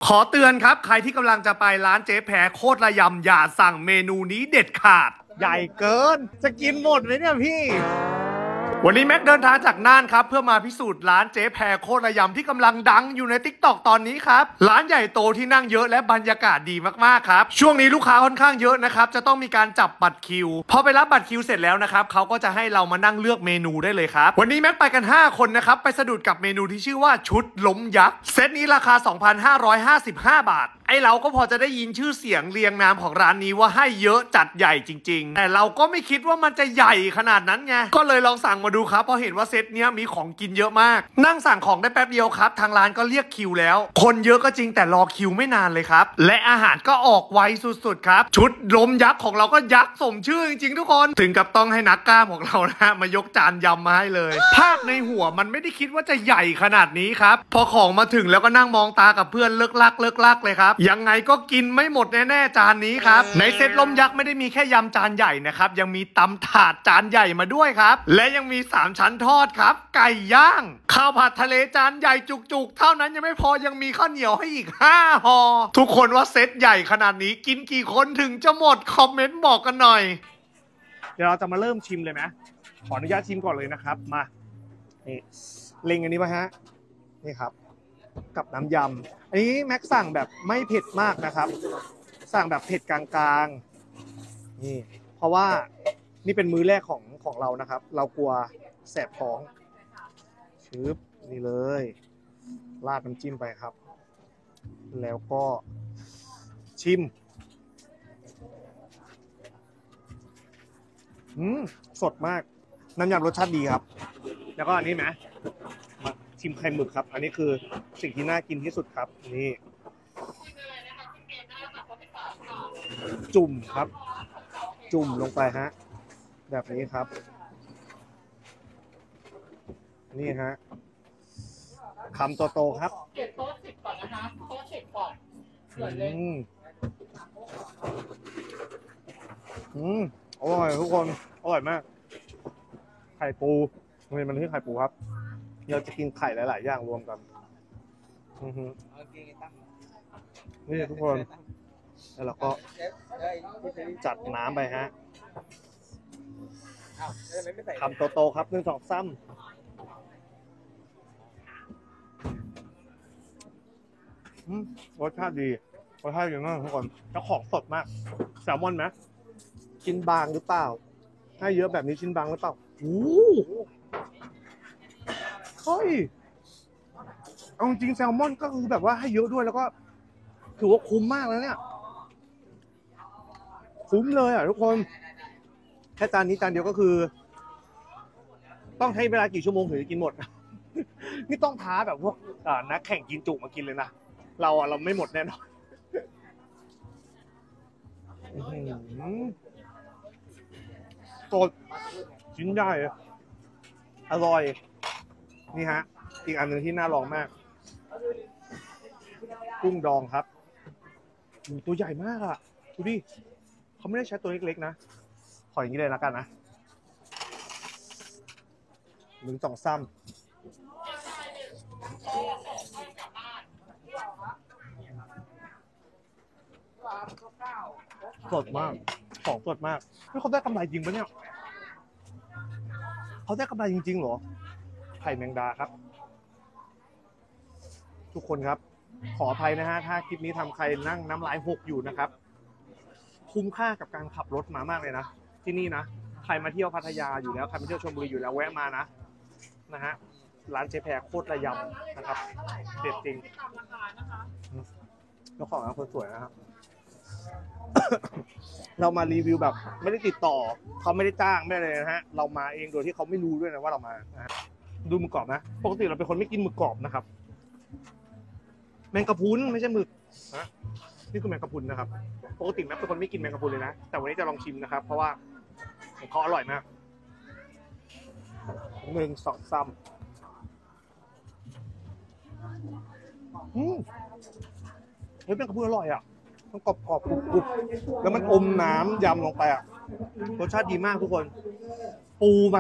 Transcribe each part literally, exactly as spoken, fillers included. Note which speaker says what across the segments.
Speaker 1: ขอเตือนครับใครที่กำลังจะไปร้านเจ๊แพรโคตรระยำอย่าสั่งเมนูนี้เด็ดขาด
Speaker 2: ใหญ่เกินจะกินหมดไหมเนี่ยพี่
Speaker 1: วันนี้แม็กเดินทางจากน่านครับเพื่อมาพิสูจน์ร้านเจ๊แพรโคตรระยำที่กำลังดังอยู่ในติ๊กต็อกตอนนี้ครับร้านใหญ่โตที่นั่งเยอะและบรรยากาศดีมากๆครับช่วงนี้ลูกค้าค่อนข้างเยอะนะครับจะต้องมีการจับบัตรคิวพอไปรับบัตรคิวเสร็จแล้วนะครับเขาก็จะให้เรามานั่งเลือกเมนูได้เลยครับวันนี้แม็กไปกันห้าคนนะครับไปสะดุดกับเมนูที่ชื่อว่าชุดล้มยักษ์เซตนี้ราคา สองพันห้าร้อยห้าสิบห้า บาทไอเราก็พอจะได้ยินชื่อเสียงเรียงนามของร้านนี้ว่าให้เยอะจัดใหญ่จริงๆแต่เราก็ไม่คิดว่ามันจะใหญ่ขนาดนั้นไงก็เลยลองสั่งมาดูครับพอเห็นว่าเซตเนี้ยมีของกินเยอะมากนั่งสั่งของได้แป๊บเดียวครับทางร้านก็เรียกคิวแล้วคนเยอะก็จริงแต่รอคิวไม่นานเลยครับและอาหารก็ออกไวสุดๆครับชุดล้มยักษ์ของเราก็ยักษ์สมชื่อจริงๆทุกคนถึงกับต้องให้นักกล้ามของเรานะมายกจานยำมาให้เลยภาพในหัวมันไม่ได้คิดว่าจะใหญ่ขนาดนี้ครับพอของมาถึงแล้วก็นั่งมองตากับเพื่อนเลิกลักเลิกลักเลยครับยังไงก็กินไม่หมดแน่ๆจานนี้ครับในเซตล้มยักษ์ไม่ได้มีแค่ยำจานใหญ่นะครับยังมีตำถาดจานใหญ่มาด้วยครับและยังมีสามชั้นทอดครับไก่ย่างข้าวผัดทะเลจานใหญ่จุกๆเท่านั้นยังไม่พอยังมีข้าวเหนียวให้อีกห้าห่อทุกคนว่าเซตใหญ่ขนาดนี้กินกี่คนถึงจะหมดคอมเมนต์บอกกันหน่อย
Speaker 2: เดี๋ยวเราจะมาเริ่มชิมเลยไหมขออนุญาตชิมก่อนเลยนะครับมานี่เล็งอันนี้ป่ะฮะนี่ครับกับน้ำยำอันนี้แม็กสั่งแบบไม่เผ็ดมากนะครับสั่งแบบเผ็ดกลางๆนี่เพราะว่านี่เป็นมื้อแรกของของเรานะครับเรากลัวแสบท้องชืบนี่เลยราดน้ำจิ้มไปครับแล้วก็ชิมอืมสดมากน้ำยำรสชาติดีครับแล้วก็อันนี้ไหมมาชิมไข่หมึกครับอันนี้คือสิ่งที่น่ากินที่สุดครับนี่จุ่มครับจุ่มลงไปฮะแบบนี้ครับนี่ฮะคำโตๆครับ
Speaker 3: เก็บโต๊ะสิบก่อนนะคะโต๊ะสิบก่อน
Speaker 2: อืมอืมอร่อยทุกคนอร่อยมากไข่ปูมันมันที่ไข่ปูครับเราจะกินไข่หลายๆอย่างรวมกันอือฮึนี่ทุกคนแล้วเราก็จัดน้ำไปฮะคำโตๆครับหนึ่งสองสามรสชาติดีรสชาติดีมากทุกคนแล้วของสดมากแซลมอนไหมชิ้นบางหรือเปล่าให้เยอะแบบนี้ชิ้นบางหรือเปล่าโอ้เฮ้ยเอาจริงแซลมอนก็คือแบบว่าให้เยอะด้วยแล้วก็ถือว่าคุ้มมากแล้วเนี่ยคุ้มเลยอ่ะทุกคนแค่จานนี้จานเดียวก็คือต้องใช้เวลากี่ชั่วโมงถึงจะกินหมดนี่ต้องท้าแบบพวกนักแข่งกินจุมากินเลยนะเราอะเราไม่หมดแน่นอนสดชิ้นใหญ่อร่อยนี่ฮะอีกอันหนึ่งที่น่าลองมากกุ้งดองครับตัวใหญ่มากอะดูดิเขาไม่ได้ใช้ตัวเล็กๆนะขออย่างนี้เลยแล้วกันนะหนึ่งสองซ้ำสดมากของสดมากเขาได้กำไรจริงปะเนี่ยเขาได้กำไรจริงๆเหรอไข่แมงดาครับทุกคนครับขออภัยนะฮะถ้าคลิปนี้ทำใครนั่งน้ำลายหกอยู่นะครับคุ้มค่ากับการขับรถมามากเลยนะที่นี่นะใครมาเที่ยวพัทยาอยู่แล้วใครมาเที่ยวชลบุรีอยู่แล้วแวะมานะนะฮะร้านเจ๊แพรโคตรระยำนะครับเด็ดจริงเจ้าของร้านคนสวยนะครับ เรามารีวิวแบบไม่ได้ติดต่อเขาไม่ได้จ้างไม่ได้เลยนะฮะเรามาเองโดยที่เขาไม่รู้ด้วยนะว่าเรามานะฮะดูหมึกกรอบนะปกติเราเป็นคนไม่กินหมึกกรอบนะครับแมงกะพรุนไม่ใช่หมึกนะนี่คือแมงกะพรุนนะครับปกติแม่เป็นคนไม่กินแมงกะพรุนเลยนะแต่วันนี้จะลองชิมนะครับเพราะว่าของเขาอร่อยมากหนึ่งสองสามอืมเฮ้ยแมงกะพรุนอร่อยอ่ะมันกรอบกรอบกรุบกรุบแล้วมันอมน้ำยำลงไปอ่ะรสชาติดีมากทุกคนปูมา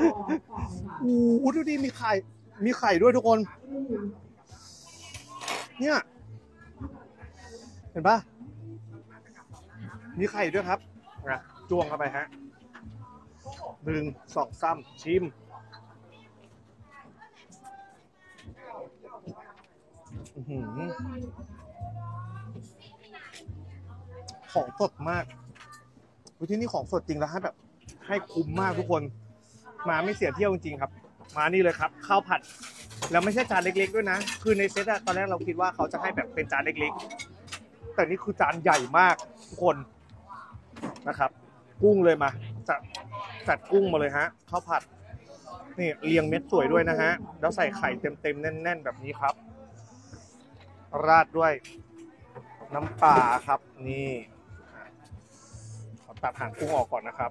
Speaker 2: อู้ดูดิมีไข่มีไข่ด้วยทุกคนเนี่ยเห็นปะมีไข่ด้วยครับนะจ้วงเข้าไปฮะหนึ่งสองสามชิมอื้อหือของสดมากที่นี่ของสดจริงแล้วให้แบบให้คุ้มมากทุกคนมาไม่เสียเที่ยวจริงๆครับมานี่เลยครับข้าวผัดแล้วไม่ใช่จานเล็กๆด้วยนะคือในเซตอะตอนแรกเราคิดว่าเขาจะให้แบบเป็นจานเล็กๆแต่นี่คือจานใหญ่มากทุกคนนะครับกุ้งเลยมาจัดจัดกุ้งมาเลยฮะข้าวผัดนี่เรียงเม็ดสวยด้วยนะฮะแล้วใส่ไข่เต็มๆแน่นๆแบบนี้ครับราดด้วยน้ำปลาครับนี่ขอตัดหางกุ้งออกก่อนนะครับ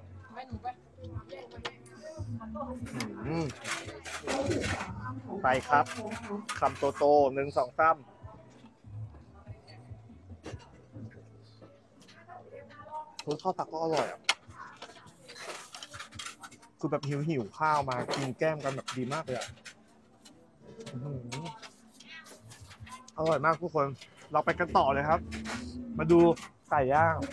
Speaker 2: อืมไปครับคำโตๆหนึ่งสองสามรสข้าวตักก็อร่อยอ่ะคือแบบหิวหิวข้าวมากินแก้มกันแบบดีมากเลยอ่ะอร่อยมากทุกคนเราไปกันต่อเลยครับมาดูไก่ย่าง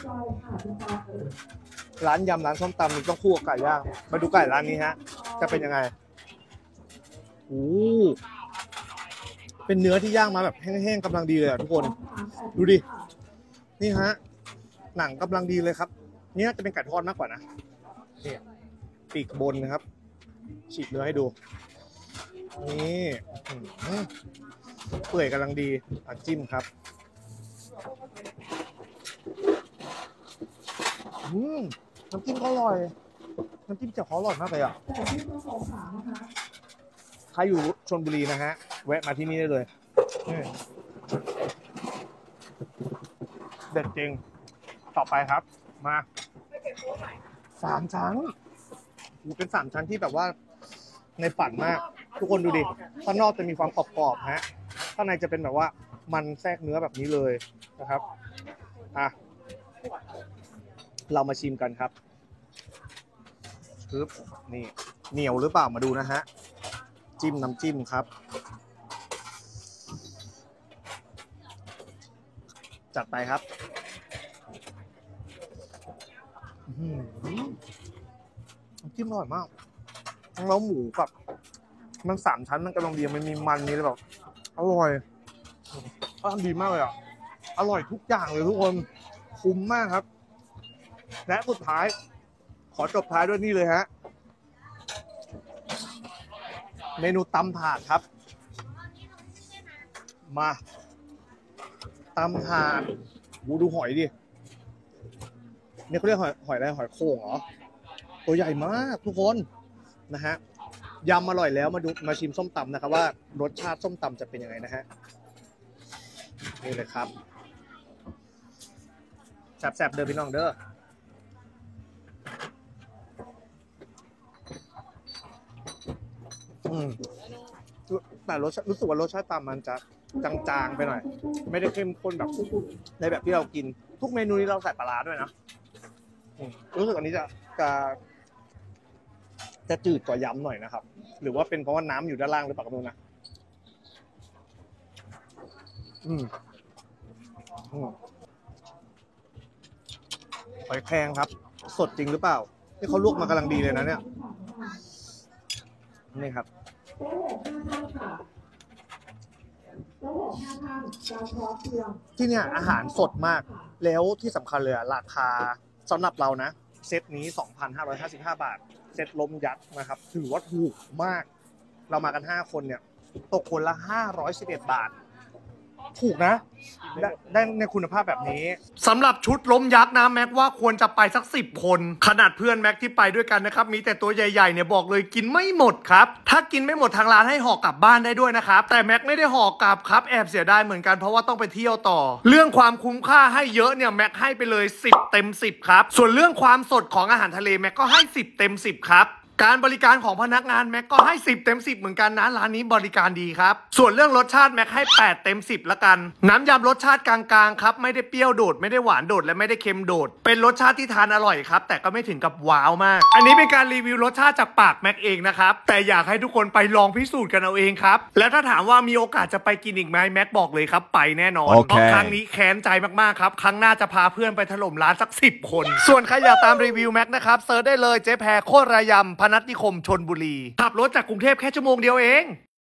Speaker 2: ร้านยำร้านส้มตำนี่ต้องคู่กับไก่ย่างมาดูไก่ร้านนี้ฮะจะเป็นยังไงโอ้เป็นเนื้อที่ย่างมาแบบแห้งๆกำลังดีเลยอ่ะทุกคนดูดินี่ฮะหนังกำลังดีเลยครับนี่น่าจะเป็นไก่ทอดมากกว่านะนี่ปีกบนนะครับฉีกเนื้อให้ดูนี่เปื่อยกำลังดีอ่ะจิ้มครับอืมน้ำจิ้มก็อร่อยน้ำจิ้มจะขออร่อยมากเลยอ่ะใครอยู่ชลบุรีนะฮะแวะมาที่นี่ได้เลยเด็ดจริงต่อไปครับมาสามชั้นเป็นสามชั้นที่แบบว่าในฝันมากทุกคนดูดิข้างนอกจะมีความกรอบๆฮะข้างในจะเป็นแบบว่ามันแทรกเนื้อแบบนี้เลยนะครับอ่ะเรามาชิมกันครับปึ๊บนี่เหนียวหรือเปล่ามาดูนะฮะจิ้มน้ำจิ้มครับจัดไปครับน้ำจิ้มอร่อยมากแล้วหมูกับมันสามชั้นมันกำลังดีมันมีมันมีอะไรแบบอร่อยอร่อยดีมากเลยอ่ะอร่อยทุกอย่างเลยทุกคนคุ้มมากครับและสุดท้ายขอจบท้ายด้วยนี่เลยฮะเมนูตำถาดครับมาตำถาดดูดูหอยดิเนี่ยเขาเรียกหอยหอยอะไรหอยโข่งเหรอตัวใหญ่มากทุกคนนะฮะยำอร่อยแล้วมาดูมาชิมส้มตำนะครับว่ารสชาติส้มตำจะเป็นยังไงนะฮะนี่เลยครับแซ่บๆเด้อพี่น้องเด้ออืมแต่รสรู้สึกว่ารสชาติตำมันจะจางๆไปหน่อยไม่ได้เข้มข้นแบบในแบบที่เรากินทุกเมนูนี้เราใส่ปลาร้าด้วยนะรู้สึกอันนี้จะจะจะจืดกว่ายำหน่อยนะครับหรือว่าเป็นเพราะว่าน้ำอยู่ด้านล่างหรือเปล่าก็ไม่รู้นะอืมอืมหอยแครงครับสดจริงหรือเปล่าที่เขาลวกมากำลังดีเลยนะเนี่ยนี่ครับที่เนี่ยอาหารสดมากแล้วที่สำคัญเลยอะราคาสำหรับเรานะเซตนี้ สองพันห้าร้อยห้าสิบห้า บาทเซตล้มยักษ์นะครับถือว่าถูกมากเรามากันห้าคนเนี่ยตกคนละห้าร้อยสิบเอ็ดบาทถูกนะได้ได้ในคุณภาพแบบนี้
Speaker 1: สำหรับชุดล้มยักษ์นะแม็กว่าควรจะไปสักสิบคนขนาดเพื่อนแม็กที่ไปด้วยกันนะครับมีแต่ตัวใหญ่ๆเนี่ยบอกเลยกินไม่หมดครับถ้ากินไม่หมดทางร้านให้ห่อกลับบ้านได้ด้วยนะครับแต่แม็กไม่ได้ห่อกลับครับแอบเสียดายเหมือนกันเพราะว่าต้องไปเที่ยวต่อเรื่องความคุ้มค่าให้เยอะเนี่ยแม็กให้ไปเลยสิบเต็มสิบครับส่วนเรื่องความสดของอาหารทะเลแม็กก็ให้สิบเต็มสิบครับการบริการของพนักงานแม็กก็ให้สิบเต็มสิบเหมือนกันนะร้านนี้บริการดีครับส่วนเรื่องรสชาติแม็กให้แปดเต็มสิบละกันน้ำยำรสชาติกลางๆครับไม่ได้เปรี้ยวโดดไม่ได้หวานโดดและไม่ได้เค็มโดดเป็นรสชาติที่ทานอร่อยครับแต่ก็ไม่ถึงกับว้าวมากอันนี้เป็นการรีวิวรสชาติจากปากแม็กเองนะครับแต่อยากให้ทุกคนไปลองพิสูจน์กันเอาเองครับและถ้าถามว่ามีโอกาสจะไปกินอีกไหมแม็กบอกเลยครับไปแน่นอน
Speaker 4: โอเค
Speaker 1: เพราะครั้งนี้แค้นใจมากๆครับครั้งหน้าจะพาเพื่อนไปถล่มร้านสักสิบคนส่วนใครอยากตามรีวิวแม็กนะครับเซิร์ชได้เลยเจ๊แพรโคตรระยำพนัสนิคมชลบุรีขับรถจากกรุงเทพแค่ชั่วโมงเดียวเอง